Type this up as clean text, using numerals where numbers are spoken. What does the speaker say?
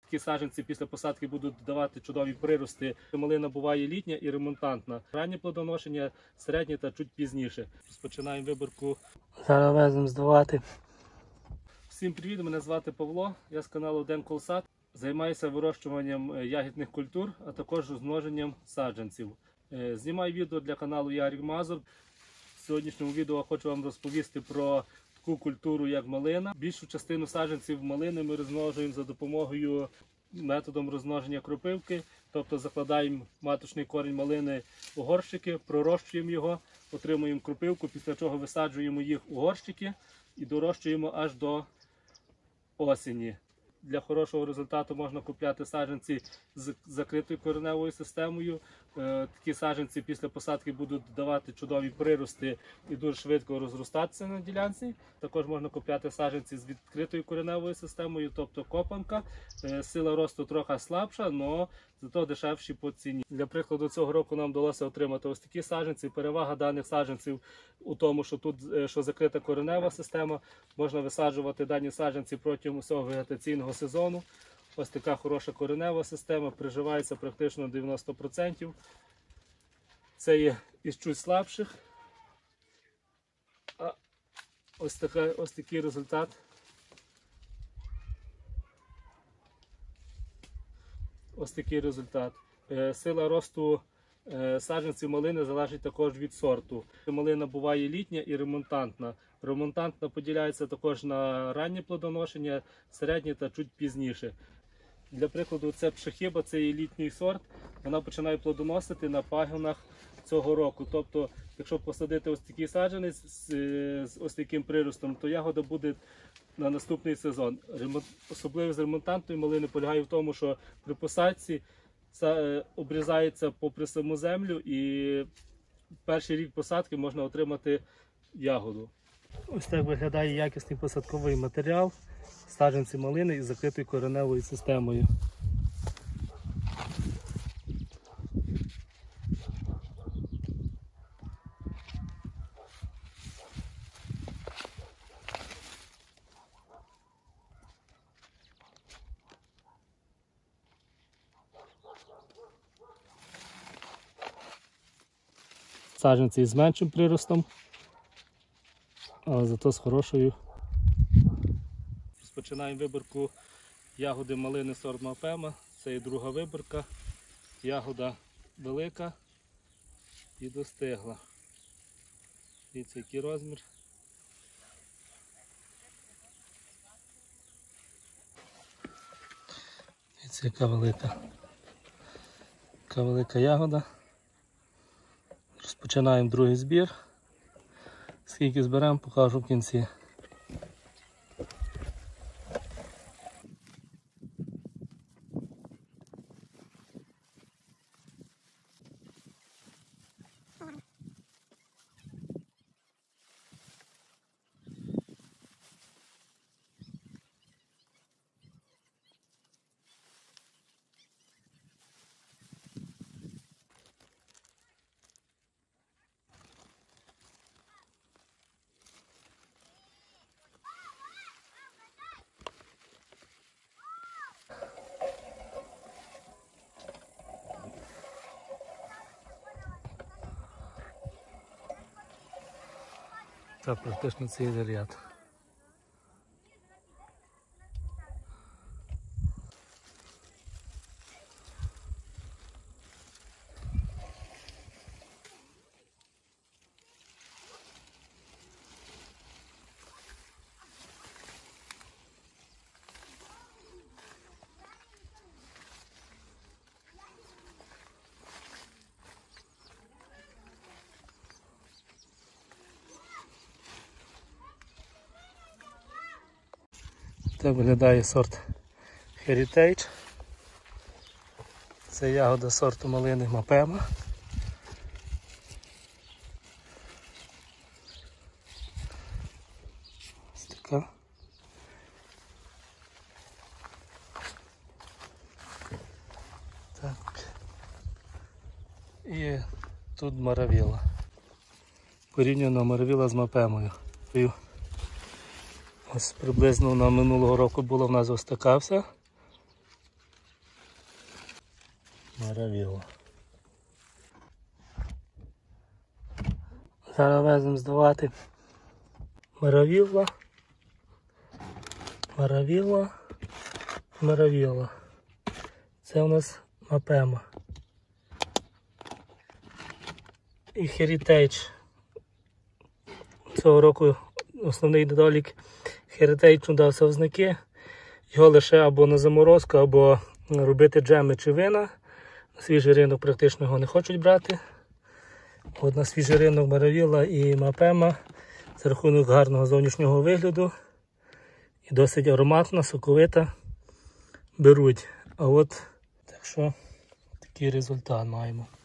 Такі саджанці після посадки будуть давати чудові прирости. Малина буває літня і ремонтантна. Раннє плодоношення, середнє та чуть пізніше. Розпочинаємо виборку. Зараз веземо здавати. Всім привіт, мене звати Павло, я з каналу Демколсад. Займаюся вирощуванням ягідних культур, а також розмноженням саджанців. Знімаю відео для каналу Ярик Мазур. В сьогоднішньому відео хочу вам розповісти про таку культуру, як малина. Більшу частину саджанців малини ми розмножуємо за допомогою методом розмноження кропивки. Тобто закладаємо маточний корінь малини у горщики, пророщуємо його, отримуємо кропивку, після чого висаджуємо їх у горщики і дорощуємо аж до осені. Для хорошого результату можна купляти саджанці з закритою кореневою системою. Такі саджанці після посадки будуть давати чудові прирости і дуже швидко розростатися на ділянці. Також можна купляти саджанці з відкритою кореневою системою, тобто копанка. Сила росту трохи слабша, але зато дешевші по ціні. Для прикладу, цього року нам вдалося отримати ось такі саджанці. Перевага даних саджанців у тому, що тут закрита коренева система. Можна висаджувати дані саджанці протягом усього вегетаційного сезону. Ось така хороша коренева система, приживається практично 90%. Це є із чуть слабших. А ось такий результат. Ось такий результат. Сила росту саджанців малини залежить також від сорту. Малина буває літня і ремонтантна. Ремонтантна поділяється також на раннє плодоношення, середнє та чуть пізніше. Для прикладу, це пшехиба, це є літній сорт. Вона починає плодоносити на пагонах цього року. Тобто, якщо посадити ось такий саджанець з ось таким приростом, то ягода буде на наступний сезон. Особливість ремонтантної малини полягає в тому, що при посадці обрізається попри саму землю і перший рік посадки можна отримати ягоду. Ось так виглядає якісний посадковий матеріал, саджанці малини із закритою кореневою системою. Саджанці з меншим приростом, але зато з хорошою. Розпочинаємо виборку ягоди малини сорт Мапема. Це і друга виборка. Ягода велика і достигла. Дивіться, який розмір. Дивіться, яка велика ягода. Розпочинаємо другий збір. Скільки зберемо, покажу в кінці. Це практично цілий ряд. Так виглядає сорт Heritage. Це ягода сорту малини Мапема. Ось така. Так. І тут Маравіла. Порівняно Маравіла з Мапемою. Ось приблизно на минулого року була в нас ось така вся. Маравілла. Зараз веземо здавати Маравілла, Маравілла, Маравілла. Це у нас Мапема. І Heritage. Цього року основний недолік Heritage дався в знаки. Його лише або на заморозку, або робити джеми чи вина. На свіжий ринок практично його не хочуть брати. От на свіжий ринок Маравілла і Мапема за рахунок гарного зовнішнього вигляду і досить ароматна, соковита беруть. А от так що такий результат маємо.